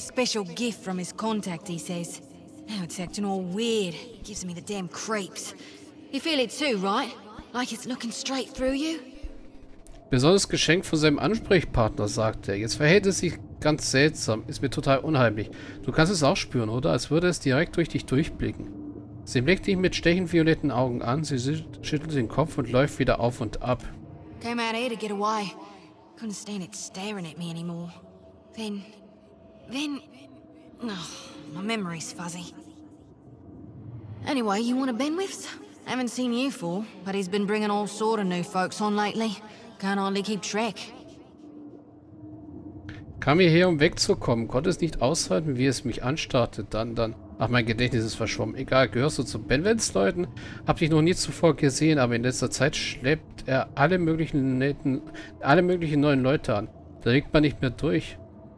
Special gift from his contact, he says. Now it's acting all weird. Gives me the damn creeps. You feel it too, right? Like it's looking straight through you? Besonderes Geschenk von seinem Ansprechpartner, sagt er. Jetzt verhält es sich ganz seltsam. Ist mir total unheimlich. Du kannst es auch spüren, oder? Als würde es direkt durch dich durchblicken. Sie blickt dich mit stechend violetten Augen an. Sie schüttelt den Kopf und läuft wieder auf und ab. Came out here to get away. Couldn't stand it staring at me anymore. Then... Oh, my memory's fuzzy. Anyway, you want a Benwifs? Haven't seen you for, but he's been bringing all sort of new folks on lately. Can't hardly keep track. Kam hierher, um wegzukommen. Konnte es nicht aushalten, wie es mich anstarrte. Dann. Ach, mein Gedächtnis ist verschwommen. Egal, gehörst du zu Benwifs-Leuten? Hab dich noch nie zuvor gesehen, aber in letzter Zeit schleppt er alle möglichen neuen Leute an. Da liegt man nicht mehr durch.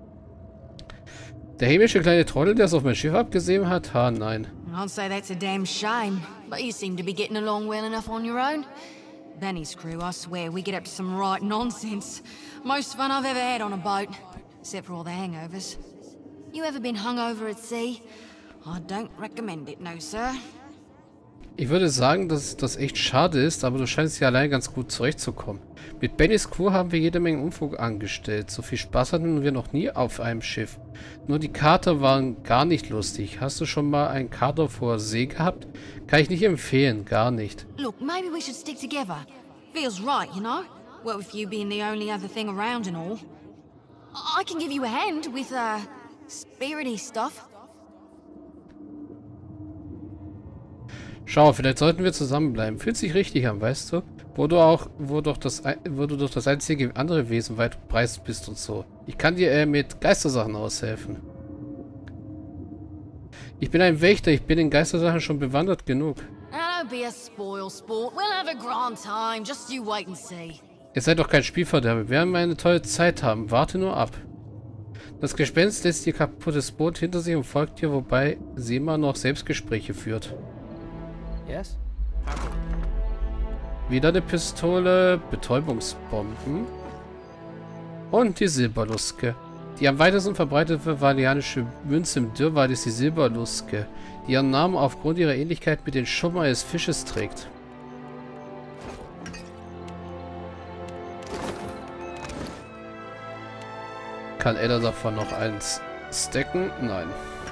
Der hämische kleine Trottel, der es auf mein Schiff abgesehen hat? Ha, nein. I'd say that's a damn shame, but you seem to be getting along well enough on your own. Benny's crew, I swear, we get up to some right nonsense. Most fun I've ever had on a boat, except for all the hangovers. You ever been hungover at sea? I don't recommend it, no, sir. Ich würde sagen, dass das echt schade ist, aber du scheinst ja allein ganz gut zurechtzukommen. Mit Bennys Crew haben wir jede Menge Unfug angestellt. So viel Spaß hatten wir noch nie auf einem Schiff. Nur die Kater waren gar nicht lustig. Hast du schon mal einen Kater vor See gehabt? Kann ich nicht empfehlen, gar nicht. Look, maybe we should stick together. Feels right, you know? Well, with you being the only other thing around and all. I can give you a hand with, spirity stuff. Schau, vielleicht sollten wir zusammenbleiben. Fühlt sich richtig an, weißt du? Wo du doch das einzige andere Wesen weit preis bist und so. Ich kann dir mit Geistersachen aushelfen. Ich bin ein Wächter, ich bin in Geistersachen schon bewandert genug. Don't be a spoil sport. We'll have a grand time. Just you wait and see. Ihr seid doch kein Spielverderber. Wir werden eine tolle Zeit haben. Warte nur ab. Das Gespenst lässt ihr kaputtes Boot hinter sich und folgt dir, wobei sie immer noch Selbstgespräche führt. Yes? Wieder eine Pistole, Betäubungsbomben und die Silberluske. Die am weitesten verbreitete valianische Münze im Dürrwald ist die Silberluske, die ihren Namen aufgrund ihrer Ähnlichkeit mit den Schuppen eines Fisches trägt. Kann Edda davon noch eins stacken? Nein.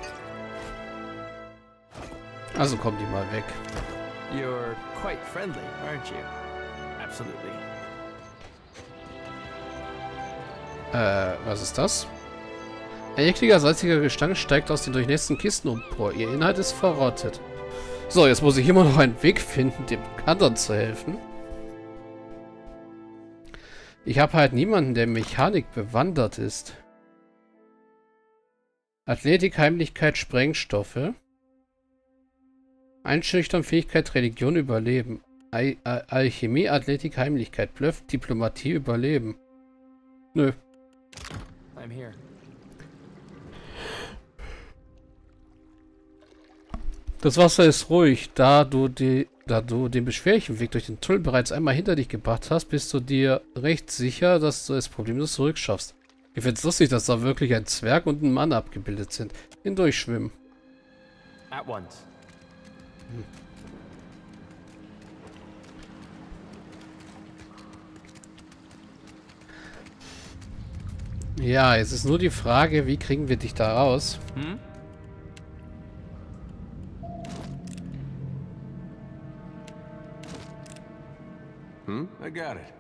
Also kommt die mal weg. You're quite friendly, aren't you? Absolutely. Was ist das? Ein ekliger, salziger Gestank steigt aus den durchnässten Kisten empor. Ihr Inhalt ist verrottet. So, jetzt muss ich immer noch einen Weg finden, dem anderen zu helfen. Ich habe halt niemanden, der in Mechanik bewandert ist. Athletik, Heimlichkeit, Sprengstoffe. Einschüchtern, Fähigkeit, Religion, Überleben. Alchemie, Athletik, Heimlichkeit, Bluff, Diplomatie, Überleben. Nö. I'm here. Das Wasser ist ruhig. Da du den beschwerlichen Weg durch den Tunnel bereits einmal hinter dich gebracht hast, bist du dir recht sicher, dass du es problemlos zurückschaffst. Ich finde es lustig, dass da wirklich ein Zwerg und ein Mann abgebildet sind. Hindurchschwimmen. At once. Ja, jetzt ist nur die Frage, wie kriegen wir dich da raus? I got it.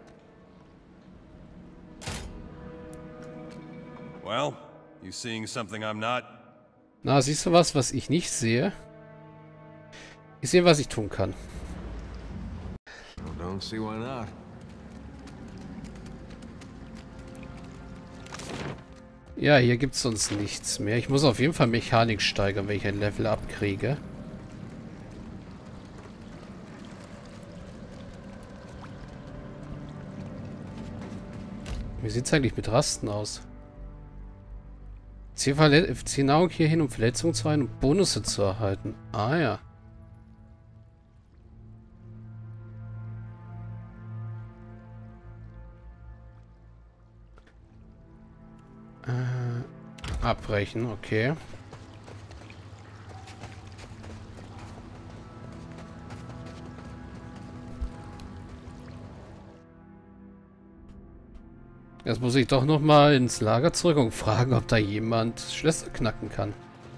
Well, you seeing something I'm not? Na, siehst du was ich nicht sehe? Ich sehe, was ich tun kann. Well, don't see why not. Ja, hier gibt es sonst nichts mehr. Ich muss auf jeden Fall Mechanik steigern, wenn ich ein Level abkriege. Wie sieht es eigentlich mit Rasten aus? Zieh Nahrung hier hin, um Verletzungen zu heilen und Bonusse zu erhalten. Ah ja. Abbrechen, okay. Jetzt muss ich doch noch mal ins Lager zurück und fragen, ob da jemand Schlösser knacken kann.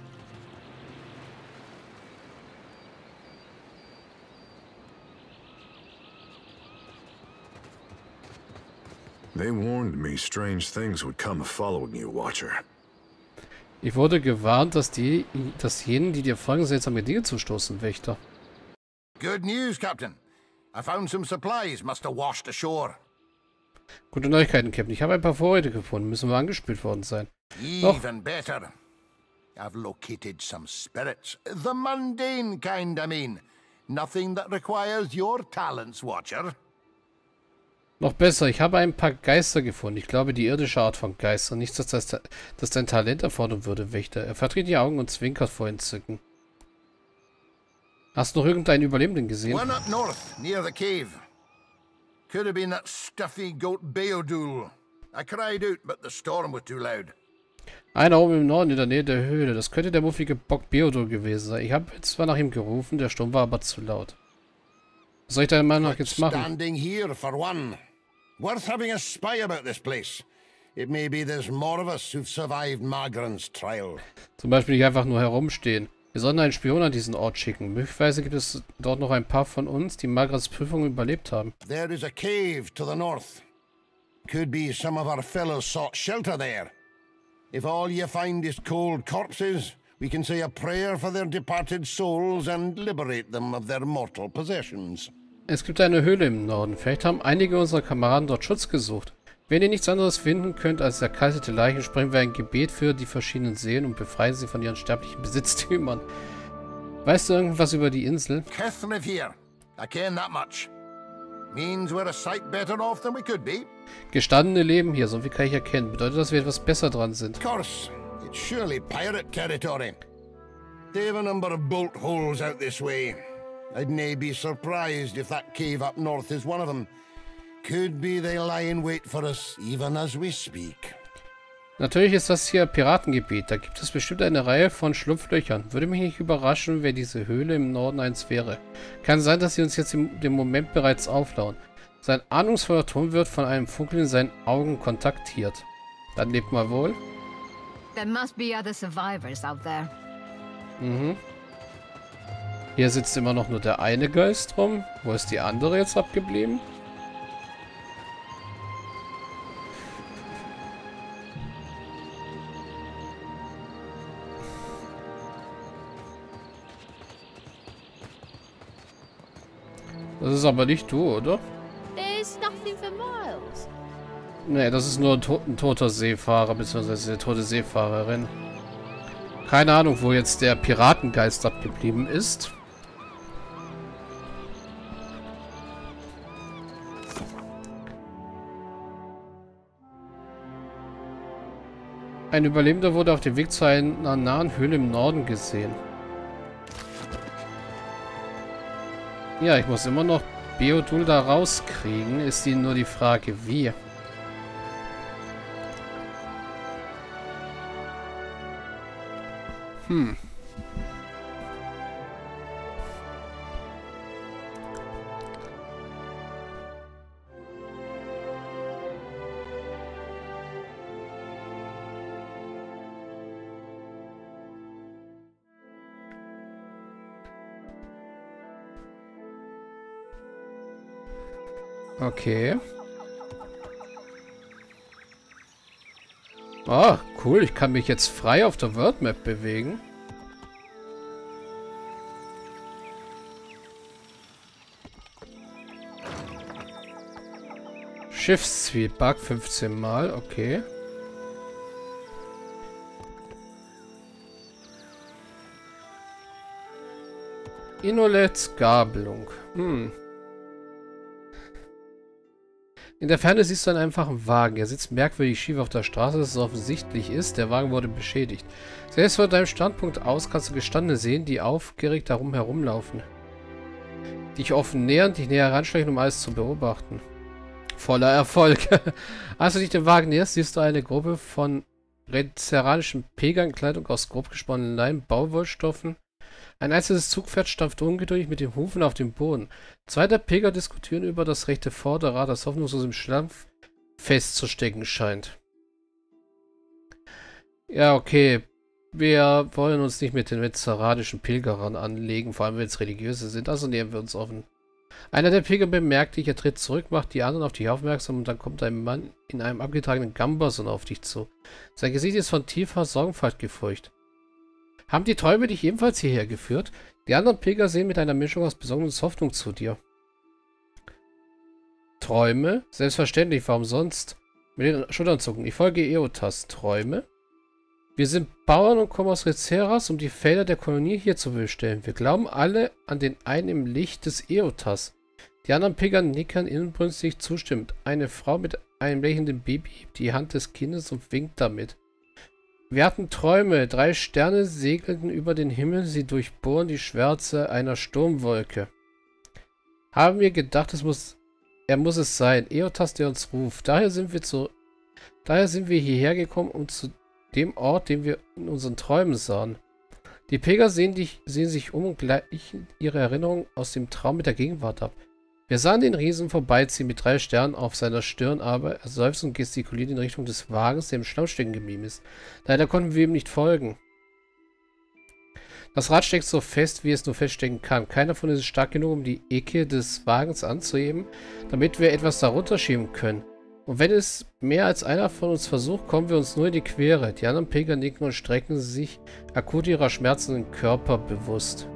They warned me strange things would come following you, Watcher. Ich wurde gewarnt, dass jenen, die dir folgen, seltsame Dinge zustoßen, Wächter. Good news, Captain. I found some supplies must have washed ashore. Gute Neuigkeiten, Captain. Ich habe ein paar Vorräte gefunden. Müssen wir angespült worden sein. Even better. I've located some spirits. The mundane kind, I mean. Nothing that requires your talents, Watcher. Noch besser, ich habe ein paar Geister gefunden. Ich glaube, die irdische Art von Geistern. Nichts, das dein Talent erfordern würde, Wächter. Er verdreht die Augen und zwinkert vor Entzücken. Hast du noch irgendeinen Überlebenden gesehen? One up north, near the cave. Could have been that stuffy goat Beodul. I cried out, but the storm was too loud. Einer oben im Norden in der Nähe der Höhle. Das könnte der muffige Bock Beodul gewesen sein. Ich habe zwar nach ihm gerufen, der Sturm war aber zu laut. Was soll ich deiner Meinung nach jetzt machen? Standing here for one. Worth having a spy about this place. It may be there's more of us who've survived Magran's trial. Zum Beispiel nicht einfach nur herumstehen. Wir sollten einen Spion an diesen Ort schicken. Möglicherweise gibt es dort noch ein paar von uns, die Magrans Prüfung überlebt haben. There is a cave to the north. Could be some of our fellows sought shelter there. If all you find is cold corpses, we can say a prayer for their departed souls and liberate them of their mortal possessions. Es gibt eine Höhle im Norden. Vielleicht haben einige unserer Kameraden dort Schutz gesucht. Wenn ihr nichts anderes finden könnt als erkaltete Leichen, sprechen wir ein Gebet für die verschiedenen Seelen und befreien sie von ihren sterblichen Besitztümern. Weißt du irgendwas über die Insel? Kith here. I ken that much. Means we're a sight better off than we could be. Gestandene leben hier, so viel kann ich erkennen. Bedeutet, dass wir etwas besser dran sind. Of course, it's surely pirate territory. They have a number of bolt holes out this way. I'd nae be surprised if that cave up north is one of them. Could be they lie in wait for us, even as we speak. Natürlich ist das hier Piratengebiet. Da gibt es bestimmt eine Reihe von Schlupflöchern. Würde mich nicht überraschen, wenn diese Höhle im Norden eins wäre. Kann sein, dass sie uns jetzt in dem Moment bereits auflauen. Sein ahnungsvoller Ton wird von einem Funkeln in seinen Augen kontaktiert. Dann lebt mal wohl. There must be other survivors out there. Mhm. Hier sitzt immer noch nur der eine Geist rum. Wo ist die andere jetzt abgeblieben? Das ist aber nicht du, oder? There's nothing for miles. Nee, das ist nur ein toter Seefahrer, beziehungsweise eine tote Seefahrerin. Keine Ahnung, wo jetzt der Piratengeist abgeblieben ist. Ein Überlebender wurde auf dem Weg zu einer nahen Höhle im Norden gesehen. Ja, ich muss immer noch Beodul da rauskriegen. Ist die nur die Frage, wie? Okay. Ah, cool. Ich kann mich jetzt frei auf der World Map bewegen. Schiffszweetbug 15 Mal. Okay. Inolets Gabelung. In der Ferne siehst du einen einfachen Wagen. Er sitzt merkwürdig schief auf der Straße, dass es offensichtlich ist. Der Wagen wurde beschädigt. Selbst von deinem Standpunkt aus kannst du Gestandene sehen, die aufgeregt darum herumlaufen. Dich offen nähern, dich näher heranschleichen, um alles zu beobachten. Voller Erfolg. Als du dich dem Wagen näherst, siehst du eine Gruppe von rezeranischen Pilgerkleidung aus grob gesponnenen Leim, Bauwollstoffen. Ein einzelnes Zugpferd stampft ungeduldig mit den Hufen auf dem Boden. Zwei der Pilger diskutieren über das rechte Vorderrad, das hoffnungslos im Schlamm festzustecken scheint. Ja, okay. Wir wollen uns nicht mit den rezeranischen Pilgerern anlegen, vor allem wenn es religiöse sind, also nehmen wir uns offen. Einer der Pilger bemerkt dich, er tritt zurück, macht die anderen auf dich aufmerksam und dann kommt ein Mann in einem abgetragenen Gambason auf dich zu. Sein Gesicht ist von tiefer Sorgenfalt gefurcht. Haben die Träume dich ebenfalls hierher geführt? Die anderen Pilger sehen mit einer Mischung aus Besorgnis und Hoffnung zu dir. Träume? Selbstverständlich, warum sonst? Mit den Schultern zucken. Ich folge Eotas. Träume? Wir sind Bauern und kommen aus Rezeras, um die Felder der Kolonie hier zu bestellen. Wir glauben alle an den einen im Licht des Eotas. Die anderen Pilger nickern inbrünstig zustimmend. Eine Frau mit einem lächelnden Baby hebt die Hand des Kindes und winkt damit. Wir hatten Träume. 3 Sterne segelten über den Himmel. Sie durchbohren die Schwärze einer Sturmwolke. Haben wir gedacht, er muss es sein. Eotas, der uns ruft. Daher sind wir hierher gekommen, um zu dem Ort, den wir in unseren Träumen sahen. Die Pilger sehen sich um und gleichen ihre Erinnerung aus dem Traum mit der Gegenwart ab. Wir sahen den Riesen vorbeiziehen mit 3 Sternen auf seiner Stirn, aber er seufzt und gestikuliert in Richtung des Wagens, der im Schlamm stecken geblieben ist. Leider konnten wir ihm nicht folgen. Das Rad steckt so fest, wie es nur feststecken kann. Keiner von uns ist stark genug, um die Ecke des Wagens anzuheben, damit wir etwas darunter schieben können. Und wenn es mehr als einer von uns versucht, kommen wir uns nur in die Quere. Die anderen Pilger nicken und strecken sich akut ihrer schmerzenden Körper bewusst.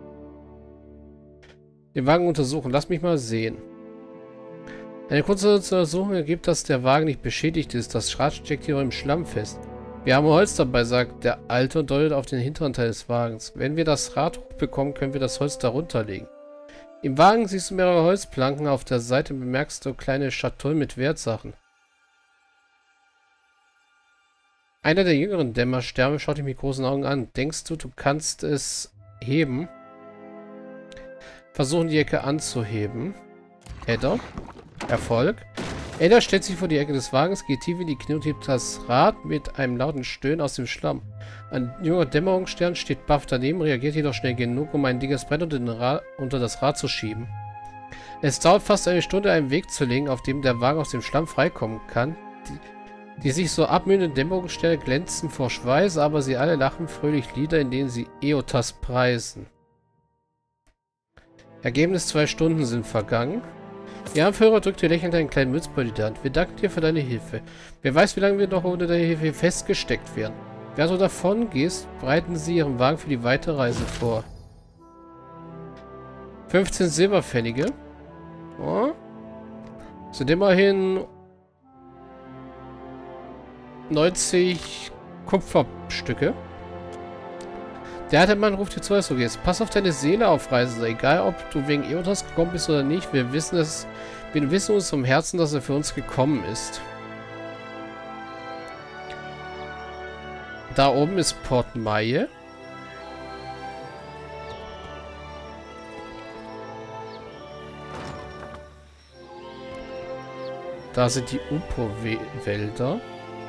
Den Wagen untersuchen. Lass mich mal sehen. Eine kurze Untersuchung ergibt, dass der Wagen nicht beschädigt ist. Das Rad steckt hier im Schlamm fest. Wir haben Holz dabei, sagt der Alte und deutet auf den hinteren Teil des Wagens. Wenn wir das Rad hochbekommen, können wir das Holz darunter legen. Im Wagen siehst du mehrere Holzplanken. Auf der Seite bemerkst du kleine Schatullen mit Wertsachen. Einer der jüngeren Dämmersterne schaut dich mit großen Augen an. Denkst du, du kannst es heben? Versuchen, die Ecke anzuheben. Edda. Erfolg. Edda stellt sich vor die Ecke des Wagens, geht tief in die Knie und hebt das Rad mit einem lauten Stöhnen aus dem Schlamm. Ein junger Dämmerungsstern steht baff daneben, reagiert jedoch schnell genug, um ein dickes Brett unter das Rad zu schieben. Es dauert fast eine Stunde, einen Weg zu legen, auf dem der Wagen aus dem Schlamm freikommen kann. Die sich so abmühenden Dämmerungssterne glänzen vor Schweiß, aber sie alle lachen fröhlich Lieder, in denen sie Eotas preisen. Ergebnis: 2 Stunden sind vergangen. Ihr Anführer drückt dir lächelnd einen kleinen Münzbeutel in die Hand. Wir danken dir für deine Hilfe. Wer weiß, wie lange wir noch ohne deine Hilfe festgesteckt werden. Während du davon gehst, bereiten sie ihren Wagen für die weitere Reise vor. 15 Silberpfennige. Oh. Sind immerhin 90 Kupferstücke. Der alte Mann ruft dir zu, als du gehst. Pass auf deine Seele auf, Reisender. Egal, ob du wegen Eotas gekommen bist oder nicht. Wir wissen uns vom Herzen, dass er für uns gekommen ist. Da oben ist Port Maye. Da sind die Upo-Wälder.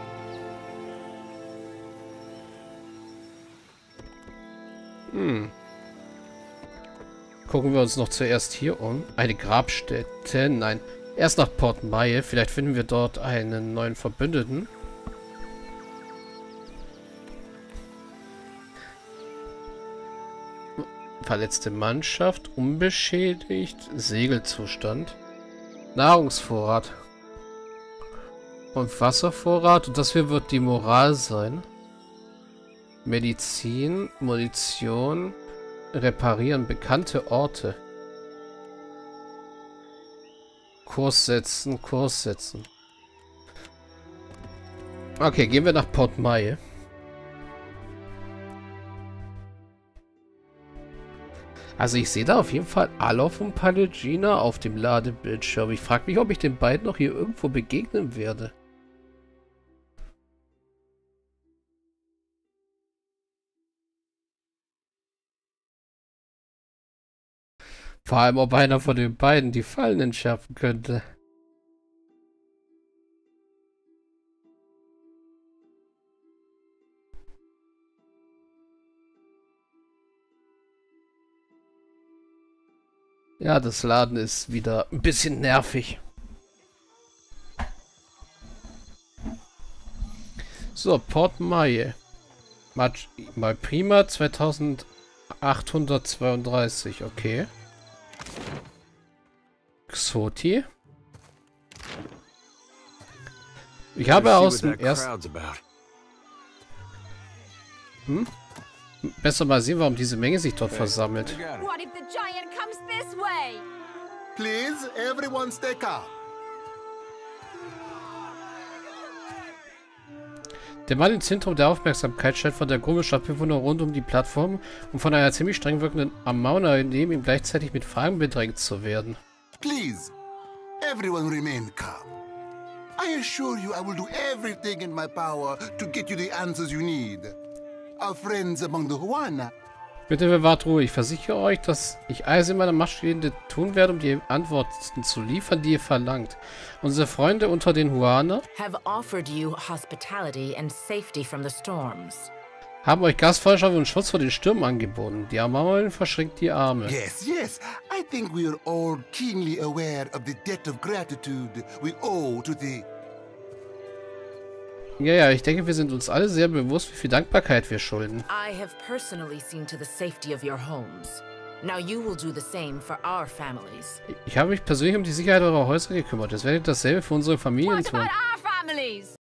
Gucken wir uns noch zuerst hier um. Eine Grabstätte. Nein. Erst nach Port Maye. Vielleicht finden wir dort einen neuen Verbündeten. Verletzte Mannschaft. Unbeschädigt. Segelzustand. Nahrungsvorrat. Und Wasservorrat. Und das hier wird die Moral sein. Medizin. Munition. Reparieren. Bekannte Orte. Kurs setzen. Kurs setzen. Okay, gehen wir nach Port Maye. Also ich sehe da auf jeden Fall Alof und Pallegina auf dem Ladebildschirm. Ich frage mich, ob ich den beiden noch hier irgendwo begegnen werde. Vor allem, ob einer von den beiden die Fallen entschärfen könnte. Ja, das Laden ist wieder ein bisschen nervig. So, Port Maye. Mal prima 2832, okay. Xoti. Ich habe aus dem ersten... Besser mal sehen, warum diese Menge sich dort versammelt. What if the giant comes this way? Please, everyone stay calm. Der Mann im Zentrum der Aufmerksamkeit scheint von der Gruppe Stadtbewohner rund um die Plattform und von einer ziemlich streng wirkenden Amauner neben ihm gleichzeitig mit Fragen bedrängt zu werden. Please, everyone remain calm. I assure you I will do everything in my power to get you the answers you need. Our friends among the Huana. Bitte bewahrt Ruhe. Ich versichere euch, dass ich alles in meiner Macht Stehende tun werde, um die Antworten zu liefern, die ihr verlangt. Unsere Freunde unter den Huana have offered you hospitality and safety from the storms. haben euch Gastfreundschaft und Schutz vor den Stürmen angeboten. Die Amaulen verschränkt die Arme. Yes, yes. I think we are all keenly aware of the debt of gratitude we owe to the... Ja, ich denke, wir sind uns alle sehr bewusst, wie viel Dankbarkeit wir schulden. I have personally seen to the safety of your homes. Now you will do the same for our families. Ich habe mich persönlich um die Sicherheit eurer Häuser gekümmert. Jetzt werdet ihr dasselbe für unsere Familien What tun. about our families?